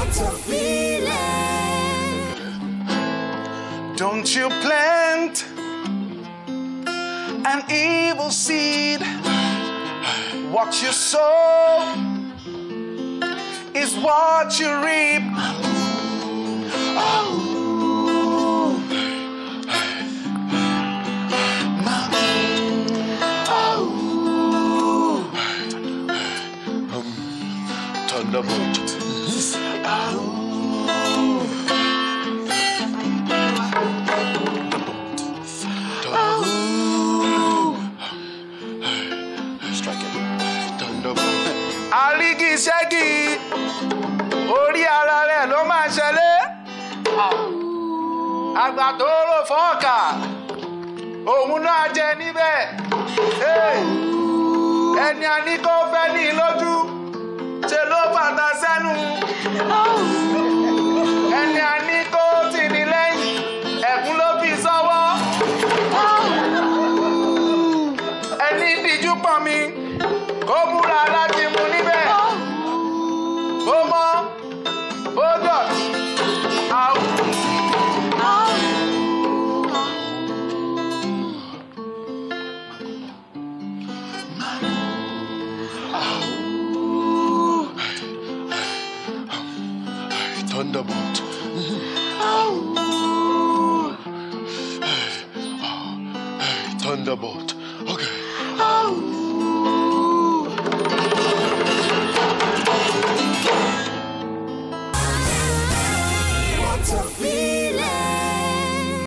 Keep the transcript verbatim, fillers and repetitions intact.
to feel it. Don't you plant an evil seed. What you sow is what you reap. Oh. Thunderbolt. Strike it. Thunderbolt. Aligi Shaggy. Ori ara rẹ̀ ló máa ṣẹlẹ̀. Àgbà tó rò fọ́ọ̀kà. Òun náà jẹ níbẹ̀. Ẹni a ní kó fẹ́ ní lójú. Ṣé ló fàtà sẹ́nu? Ẹni a ní kó tì ní lẹ́yìn, ẹ̀kún ló fi sọ́wọ́. Ẹni díjú pọ̀ mi, kó múra láti mú níbẹ̀. Ó mọ́, ó dọ̀tí, àwọ̀. Thunderbolt. Oh. Hey, thunderbolt. Okay. Oh.